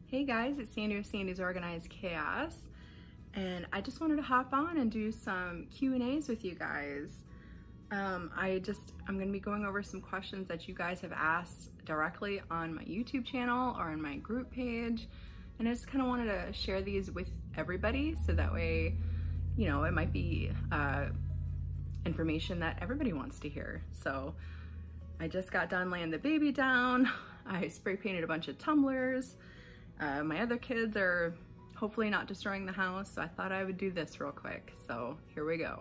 Hey guys, it's Sandy with Sandy's Organized Chaos, and I just wanted to hop on and do some Q&As with you guys. I'm gonna be going over some questions that you guys have asked directly on my YouTube channel or on my group page, and I just kind of wanted to share these with everybody so that way, you know, it might be information that everybody wants to hear. So I just got done laying the baby down. I spray painted a bunch of tumblers. My other kids are hopefully not destroying the house, so I thought I would do this real quick. So here we go.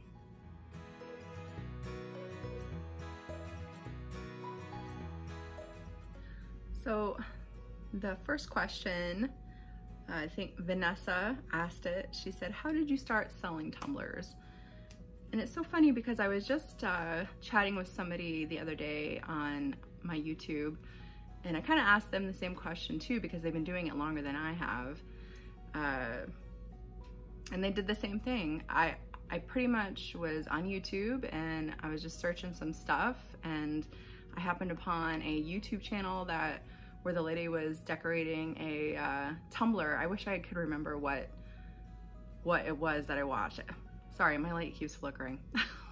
So the first question, I think Vanessa asked it. She said, how did you start selling tumblers? And it's so funny because I was just chatting with somebody the other day on my YouTube, and I kind of asked them the same question too because they've been doing it longer than I have. And they did the same thing. I pretty much was on YouTube and I was just searching some stuff, and I happened upon a YouTube channel where the lady was decorating a tumbler. I wish I could remember what it was that I watched. Sorry, my light keeps flickering.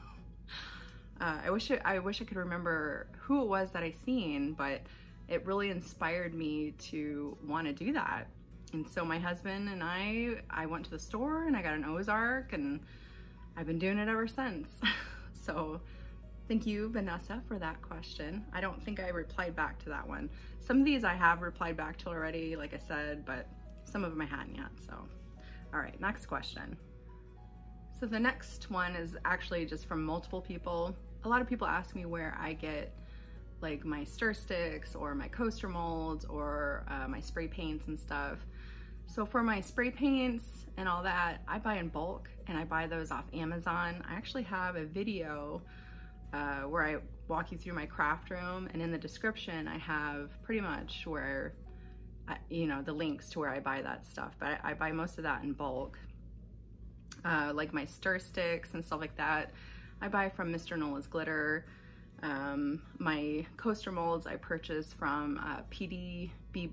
I wish I could remember who it was that I seen, but it really inspired me to want to do that. And so my husband and I went to the store and I got an Ozark, and I've been doing it ever since. So thank you, Vanessa, for that question. I don't think I replied back to that one. Some of these I have replied back to already, like I said, but some of them I hadn't yet. So, all right, next question. So the next one is actually just from multiple people. A lot of people ask me where I get like my stir sticks or my coaster molds or my spray paints and stuff. So for my spray paints and all that, I buy in bulk and I buy those off Amazon. I actually have a video where I walk you through my craft room, and in the description I have pretty much where, the links to where I buy that stuff, but I buy most of that in bulk. Like my stir sticks and stuff like that, I buy from Mr. Nola's Glitter. My coaster molds I purchase from PDB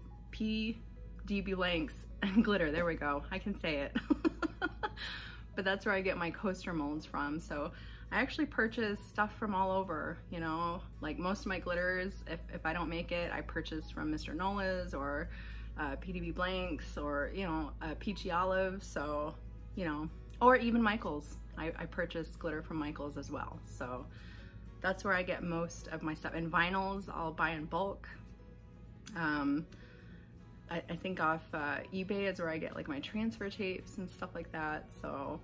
Blanks and Glitter. There we go, I can say it. But that's where I get my coaster molds from. So I actually purchase stuff from all over, you know, like most of my glitters, if I don't make it, I purchase from Mr. Nola's or PDB Blanks or, Peachy Olive. So, or even Michael's. I purchase glitter from Michael's as well. So that's where I get most of my stuff. And vinyls, I'll buy in bulk. I think off eBay is where I get like my transfer tapes and stuff like that. So,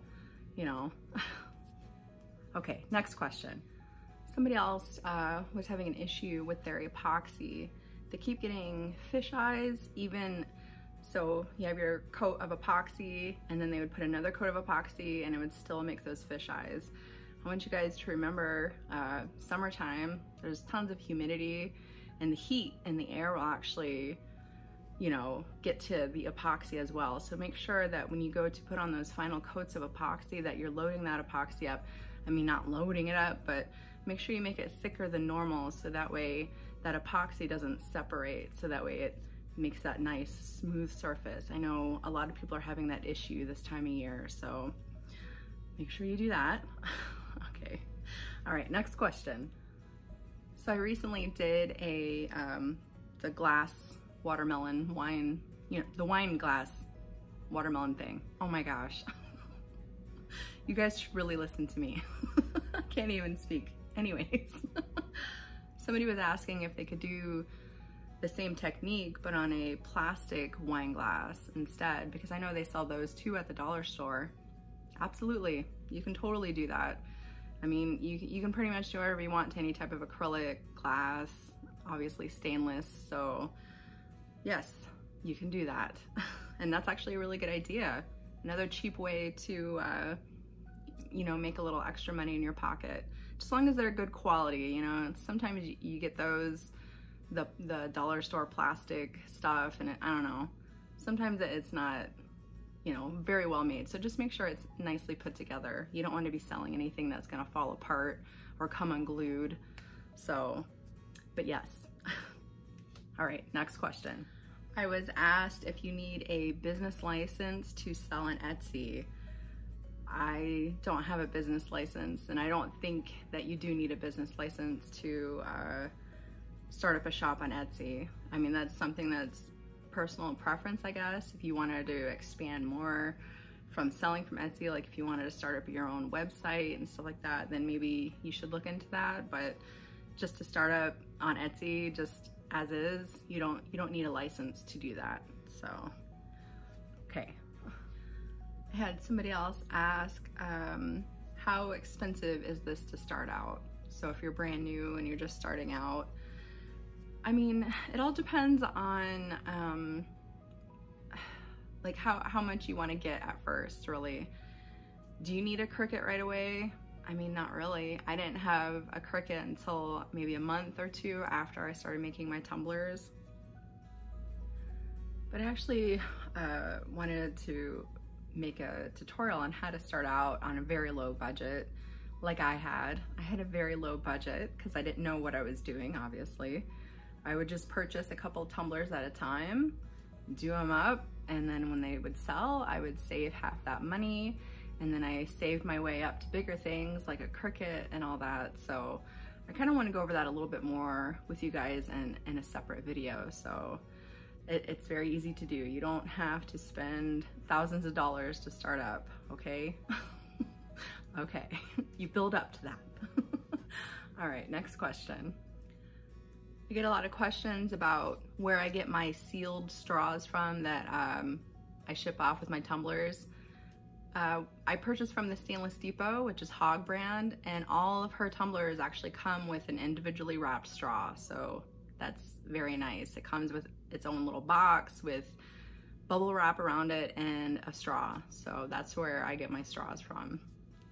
Okay, next question. Somebody else was having an issue with their epoxy. They keep getting fish eyes, so you have your coat of epoxy and then they would put another coat of epoxy and it would still make those fish eyes. I want you guys to remember summertime, there's tons of humidity, and the heat in the air will actually, get to the epoxy as well. So make sure that when you go to put on those final coats of epoxy that you're loading that epoxy up. I mean, not loading it up, but make sure you make it thicker than normal so that way that epoxy doesn't separate, so that way it makes that nice smooth surface. I know a lot of people are having that issue this time of year, so make sure you do that. Okay, all right, next question. So I recently did the glass watermelon wine, the wine glass watermelon thing. Oh my gosh. You guys should really listen to me. I can't even speak. Anyways, somebody was asking if they could do the same technique but on a plastic wine glass instead, because I know they sell those too at the dollar store. Absolutely, you can totally do that. I mean, you can pretty much do whatever you want to any type of acrylic glass, obviously stainless, so yes, you can do that. And that's actually a really good idea. Another cheap way to make a little extra money in your pocket, just as long as they're good quality. Sometimes you get those, the dollar store plastic stuff, and I don't know, sometimes it's not, very well made. So just make sure it's nicely put together. You don't want to be selling anything that's gonna fall apart or come unglued. So, but yes. All right, next question. I was asked if you need a business license to sell on Etsy. I don't have a business license, and I don't think that you do need a business license to start up a shop on Etsy. I mean, that's something that's personal preference, I guess. If you wanted to expand more from selling from Etsy, like if you wanted to start up your own website and stuff like that, then maybe you should look into that. But just to start up on Etsy, just as is, you don't need a license to do that. So, okay. I had somebody else ask, how expensive is this to start out? So if you're brand new and you're just starting out, I mean, it all depends on like how much you want to get at first, really. Do you need a Cricut right away? I mean, not really. I didn't have a Cricut until maybe a month or two after I started making my tumblers. But I actually wanted to make a tutorial on how to start out on a very low budget like I had. I had a very low budget because I didn't know what I was doing, obviously. I would just purchase a couple tumblers at a time, do them up, and then when they would sell, I would save half that money, and then I saved my way up to bigger things like a Cricut and all that. So I kind of want to go over that a little bit more with you guys in a separate video. So it's very easy to do. You don't have to spend thousands of dollars to start up, okay? Okay, you build up to that. All right, next question. I get a lot of questions about where I get my sealed straws from that I ship off with my tumblers. I purchased from the Stainless Depot, which is Hog brand, and all of her tumblers actually come with an individually wrapped straw, so that's very nice. It comes with its own little box with bubble wrap around it and a straw, so that's where I get my straws from.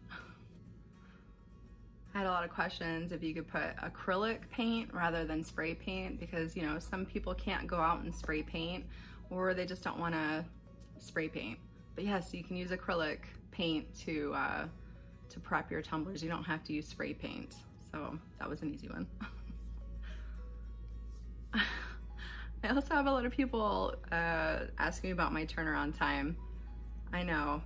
I had a lot of questions if you could put acrylic paint rather than spray paint, because you know, some people can't go out and spray paint, or they just don't want to spray paint. But yes, you can use acrylic paint to prep your tumblers. You don't have to use spray paint. So that was an easy one. I also have a lot of people asking me about my turnaround time. I know,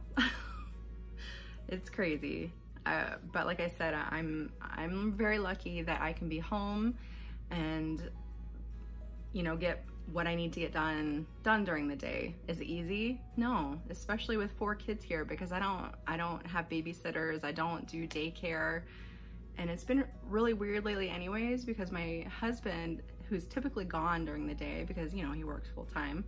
it's crazy. But like I said, I'm very lucky that I can be home and, you know, get what I need to get done during the day. Is it easy? No, especially with 4 kids here, because I don't have babysitters, I don't do daycare, and it's been really weird lately anyways, because my husband, who's typically gone during the day because, you know, he works full time,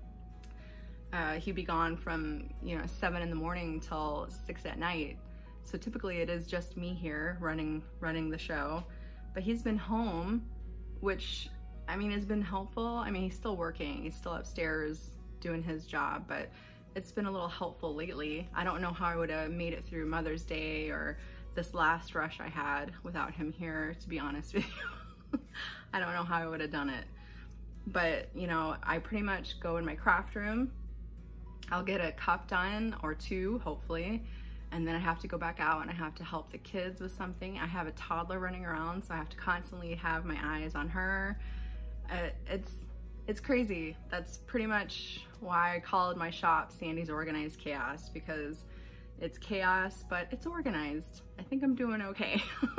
he'd be gone from, you know, 7 in the morning till 6 at night. So typically it is just me here running the show, but he's been home, which, I mean, has been helpful. I mean, he's still working, he's still upstairs doing his job, but it's been a little helpful lately. I don't know how I would have made it through Mother's Day or this last rush I had without him here, to be honest with you. I don't know how I would have done it. But, you know, I pretty much go in my craft room, I'll get a cup done or 2, hopefully, and then I have to go back out and I have to help the kids with something. I have a toddler running around, so I have to constantly have my eyes on her. It's crazy. That's pretty much why I called my shop Sandy's Organized Chaos, because it's chaos, but it's organized. I think I'm doing okay.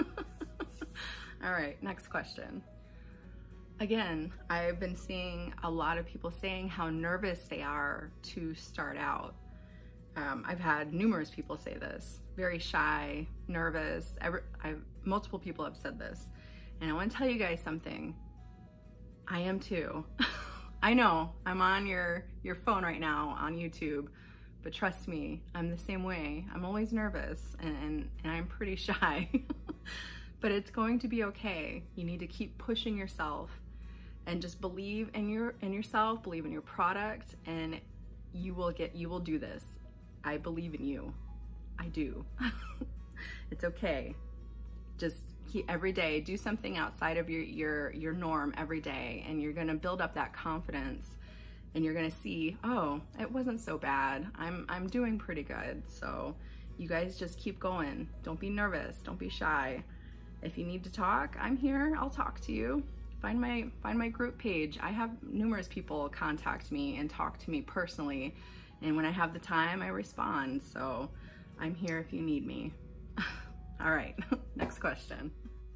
All right, next question. Again, I've been seeing a lot of people saying how nervous they are to start out. I've had numerous people say this, very shy, nervous. Multiple people have said this, and I want to tell you guys something. I am too. I know I'm on your phone right now on YouTube, but trust me, I'm the same way. I'm always nervous and I'm pretty shy, but it's going to be okay. You need to keep pushing yourself and just believe in yourself, believe in your product, and you will do this. I believe in you. I do. It's okay. Just keep every day, do something outside of your norm every day, and you're gonna build up that confidence, and you're gonna see, oh, it wasn't so bad. I'm doing pretty good. So you guys just keep going. Don't be nervous, don't be shy. If you need to talk, I'm here, I'll talk to you. find my group page. I have numerous people contact me and talk to me personally, and when I have the time, I respond. So I'm here if you need me. All right, next question.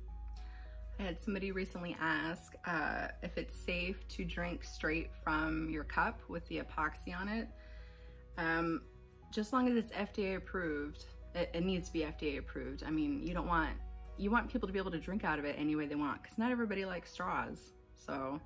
I had somebody recently ask if it's safe to drink straight from your cup with the epoxy on it. Just as long as it's FDA approved, it needs to be FDA approved. I mean, you want people to be able to drink out of it any way they want, because not everybody likes straws. So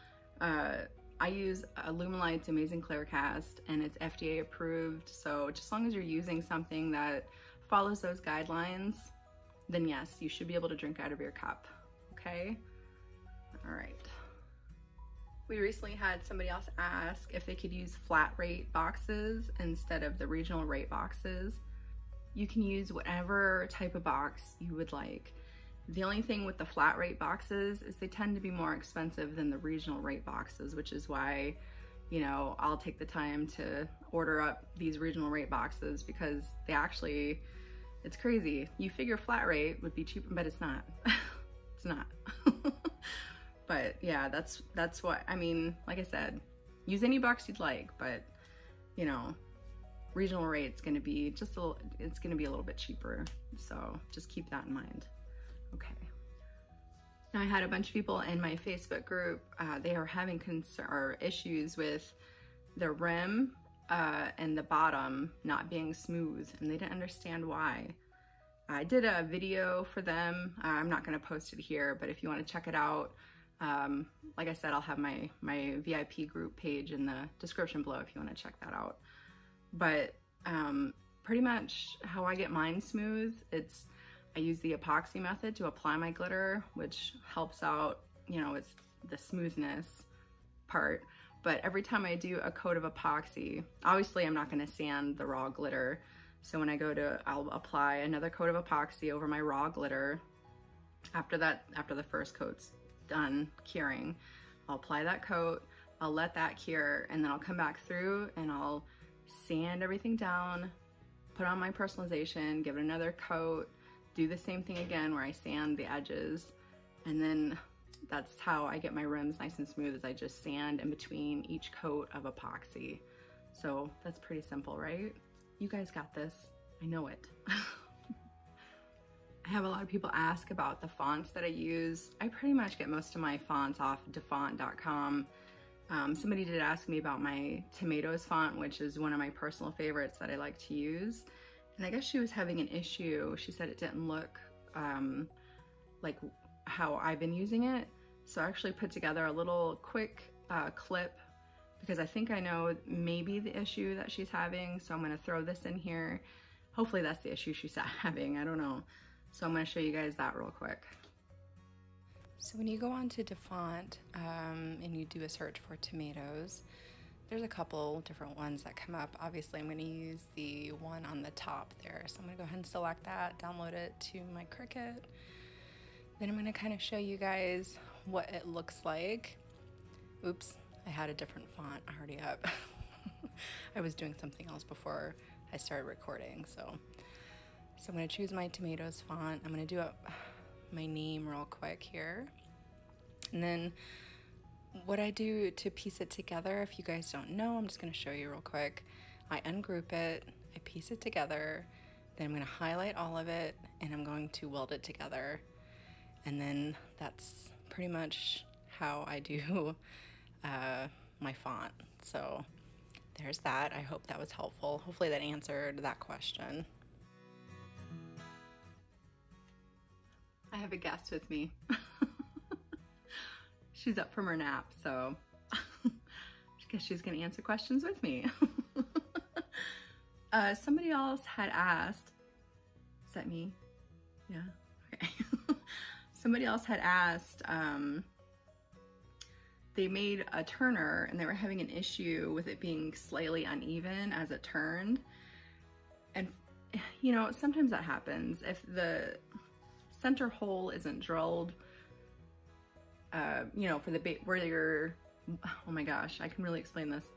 I use Alumilite's Amazing Claricast, and it's FDA approved. So just as long as you're using something that follows those guidelines, then yes, you should be able to drink out of your cup. Okay? All right. We recently had somebody else ask if they could use flat rate boxes instead of the regional rate boxes. You can use whatever type of box you would like. The only thing with the flat rate boxes is they tend to be more expensive than the regional rate boxes, which is why, you know, I'll take the time to order up these regional rate boxes, because they actually, it's crazy. You figure flat rate would be cheaper, but it's not. It's not. But yeah, that's what, I mean, like I said, use any box you'd like, but you know, regional rate's gonna be just it's gonna be a little bit cheaper. So just keep that in mind. Okay. Now I had a bunch of people in my Facebook group, they are having issues with the rim and the bottom not being smooth, and they didn't understand why. I did a video for them. I'm not gonna post it here, but if you wanna check it out, like I said, I'll have my VIP group page in the description below if you want to check that out. But pretty much how I get mine smooth, I use the epoxy method to apply my glitter, which helps out, you know, it's the smoothness part. But every time I do a coat of epoxy, obviously I'm not going to sand the raw glitter. So when I go to, I'll apply another coat of epoxy over my raw glitter. After the first coat's done curing, I'll apply that coat, I'll let that cure, and then I'll come back through and I'll sand everything down, put on my personalization, give it another coat, do the same thing again where I sand the edges, and then that's how I get my rims nice and smooth, is I just sand in between each coat of epoxy. So that's pretty simple, right? You guys got this. I know it. I have a lot of people ask about the fonts that I use. I pretty much get most of my fonts off dafont.com. Somebody did ask me about my Tomatoes font, which is one of my personal favorites that I like to use. And I guess she was having an issue. She said it didn't look like how I've been using it. So I actually put together a little quick clip, because I think I know maybe the issue that she's having. So I'm gonna throw this in here. Hopefully that's the issue she's having, I don't know. So I'm gonna show you guys that real quick. So when you go on to DaFont and you do a search for tomatoes, there's a couple different ones that come up. Obviously I'm gonna use the one on the top there. So I'm gonna go ahead and select that, download it to my Cricut. Then I'm gonna kind of show you guys what it looks like. Oops, I had a different font already up. I was doing something else before I started recording, so I'm gonna choose my Tomatoes font. I'm gonna do up my name real quick here. And then what I do to piece it together, if you guys don't know, I'm just gonna show you real quick. I ungroup it, I piece it together, then I'm gonna highlight all of it, and I'm going to weld it together. And then that's pretty much how I do my font. So there's that. I hope that was helpful. Hopefully that answered that question. I have a guest with me. She's up from her nap, so I guess she's gonna answer questions with me. Somebody else had asked, is that me? Yeah, okay. Somebody else had asked, they made a turner and they were having an issue with it being slightly uneven as it turned. And you know, sometimes that happens. If the center hole isn't drilled, you know, for the bait where you're, oh my gosh, I can really explain this.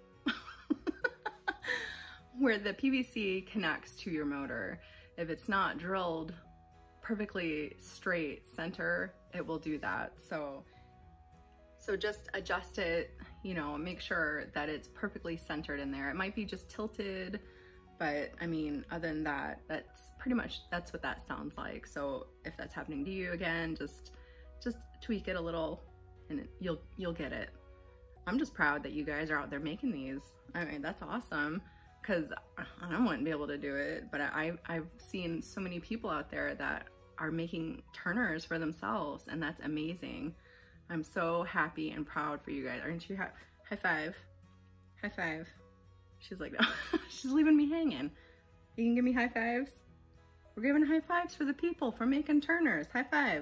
Where the PVC connects to your motor, if it's not drilled perfectly straight center, it will do that. So So just adjust it, you know, make sure that it's perfectly centered in there. It might be just tilted, but I mean, other than that, that's pretty much, that's what that sounds like. So if that's happening to you again, just tweak it a little and you'll get it. I'm just proud that you guys are out there making these. I mean, that's awesome, because I wouldn't be able to do it, but I've seen so many people out there that are making turners for themselves, and that's amazing. I'm so happy and proud for you guys. Aren't you? High five. High five. She's like, no. She's leaving me hanging. You can give me high fives? We're giving high fives for the people for making turners. High five.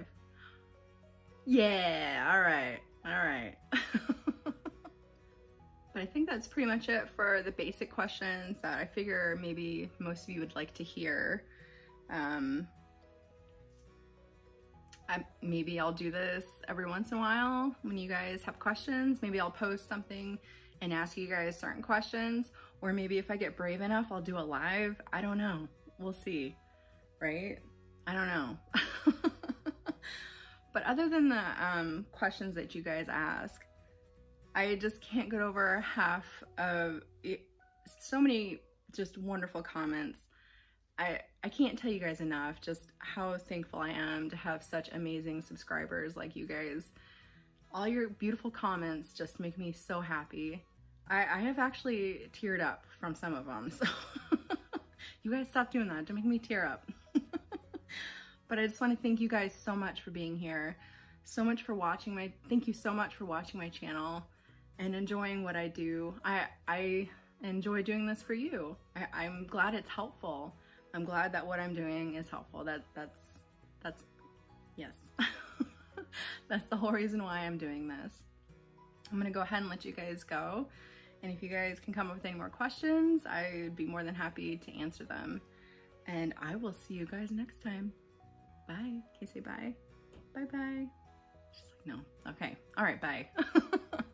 Yeah, all right, all right. But I think that's pretty much it for the basic questions that I figure maybe most of you would like to hear. Maybe I'll do this every once in a while when you guys have questions. Maybe I'll post something and ask you guys certain questions, or maybe if I get brave enough, I'll do a live. I don't know. We'll see, right? I don't know. But other than the questions that you guys ask, I just can't get over half of it. So many just wonderful comments. I can't tell you guys enough just how thankful I am to have such amazing subscribers like you guys. All your beautiful comments just make me so happy. I have actually teared up from some of them, so you guys stop doing that. Don't make me tear up. But I just want to thank you guys so much for being here, so much for watching thank you so much for watching my channel and enjoying what I do. I enjoy doing this for you. I'm glad it's helpful. I'm glad that what I'm doing is helpful. That's yes. That's the whole reason why I'm doing this. I'm gonna go ahead and let you guys go. And if you guys can come up with any more questions, I'd be more than happy to answer them. And I will see you guys next time. Bye. Can you say bye? Bye-bye. She's like, no. Okay. All right, bye.